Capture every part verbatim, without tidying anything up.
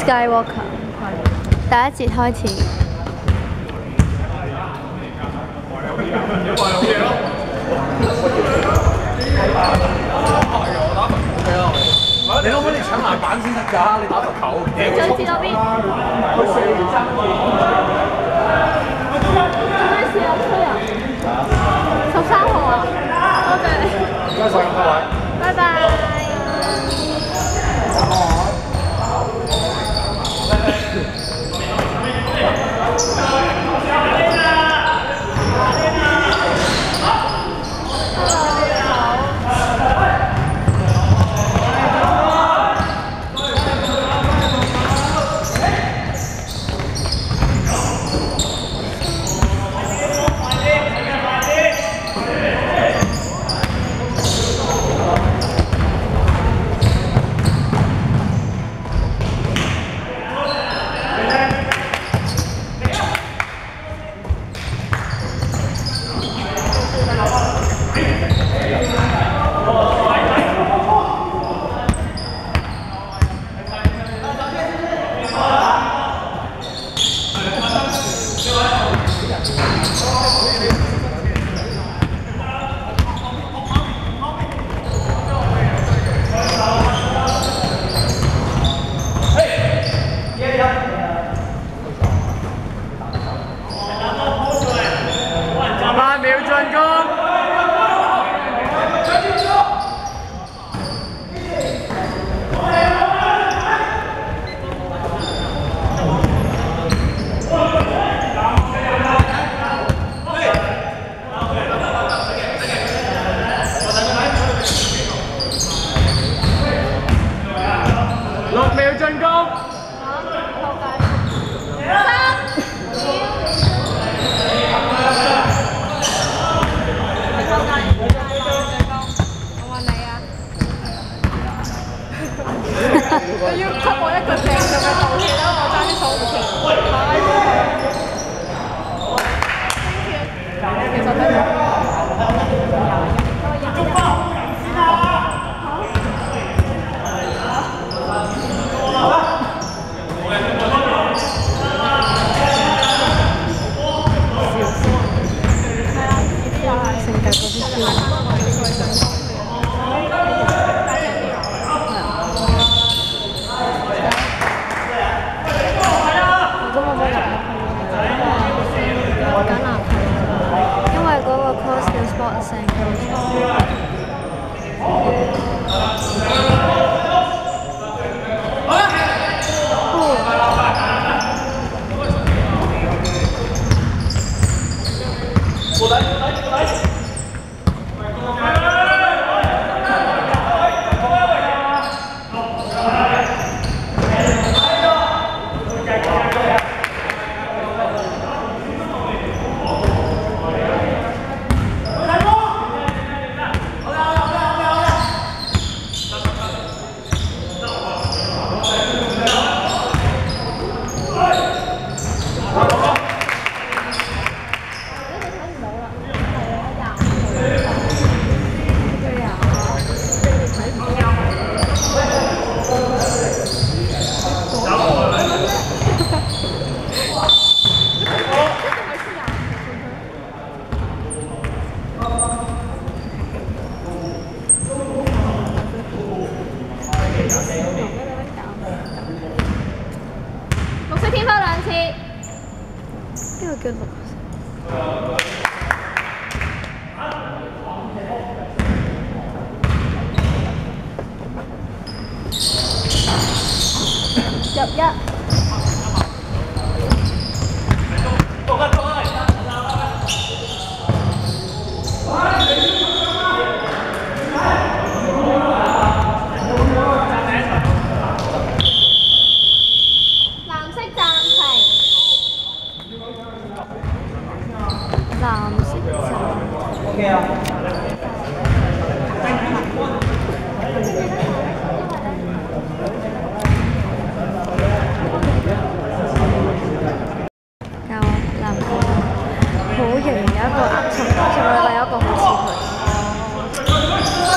Skywalker， 第一節開始。 你可唔可以搶籃板先得㗎？你打罰球。 再知嗰邊。咩事啊？吹啊！十三號啊！多謝你。 唔該曬咁多位。 拜拜。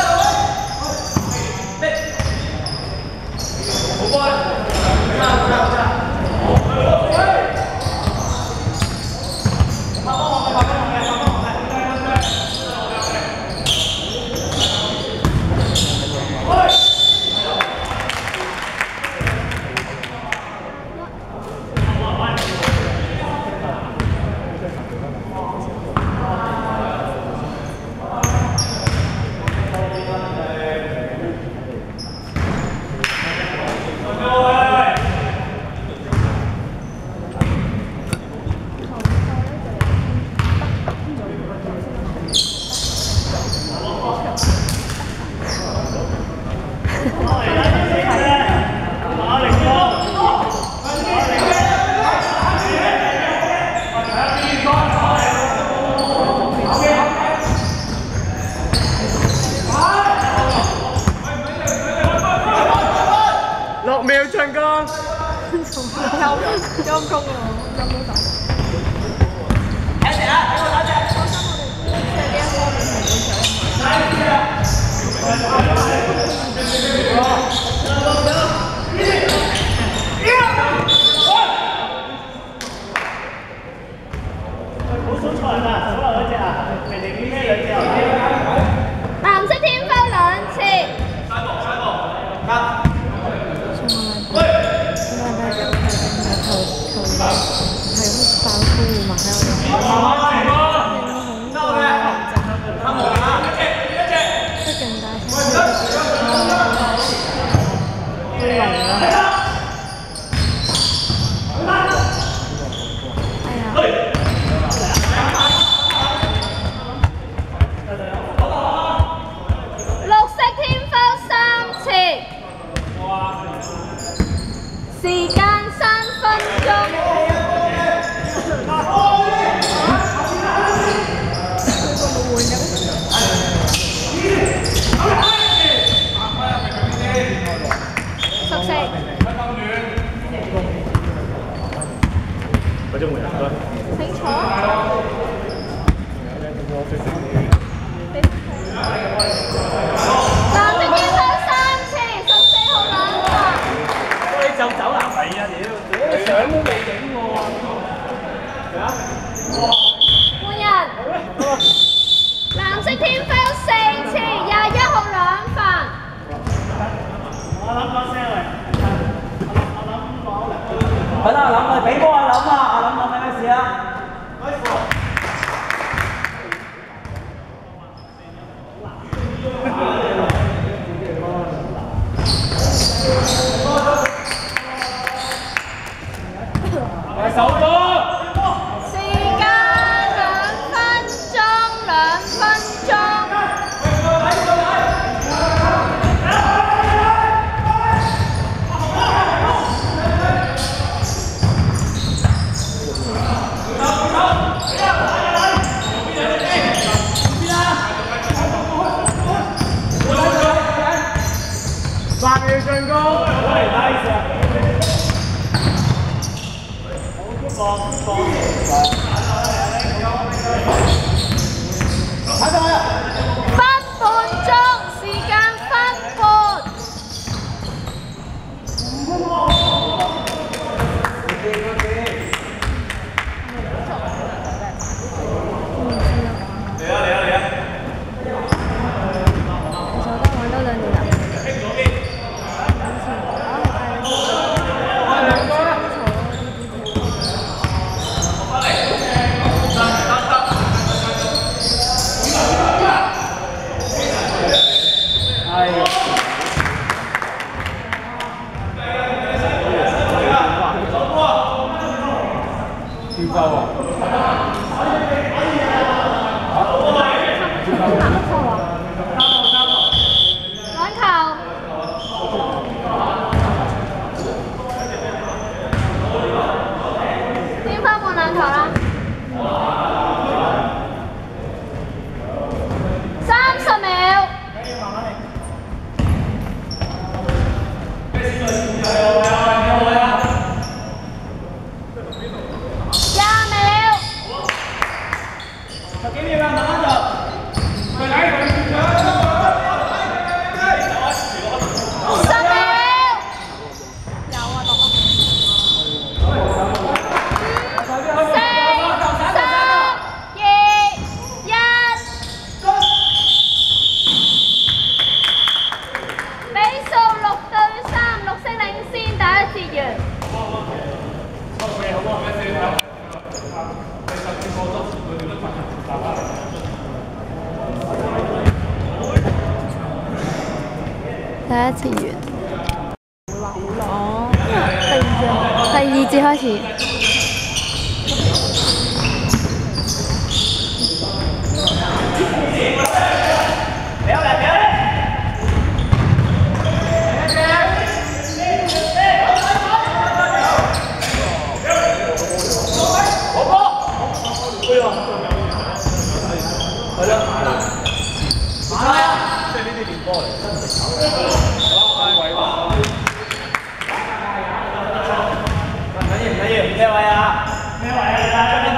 好上攻。 陰陰公啊，陰公手。 睇住啊！俾我打隻。 即係呢一方面好數錯人啊！數落嗰隻啊！明明呢兩隻啊！ 藍色天花兩次。 三步三步。得。 綠色天花三次。時間三分鐘。十四。 嗰隻換人啦。 清楚。藍色天花三次，十四號兩發。 你就走啦？係啊！屌，你相都未影喎。係啊？ 換人。藍色天花四次，廿一號兩發。 我諗講聲喂。我諗講。好啦，諗啊，俾波阿諗啊，阿諗諗咩咩事啊？手波。 時間兩分鐘，兩分鐘。 八秒進攻。 喂 ，nice 啊！好，放放。睇到啦。 分半鐘，時間分半。 嚟啊嚟啊嚟啊！ 其實我都玩多兩年啦。 跳高啊！ 兩球。天花換兩球啦。三十秒。廿秒。 十幾秒啦，慢慢做。佢嚟， 十秒。有啊，落啊。四、三、二、一。比數六對三，綠色領先，第一節完。第一次完。哦，第二節開始。 即係呢啲練波嚟，真係搞。 咩位啊？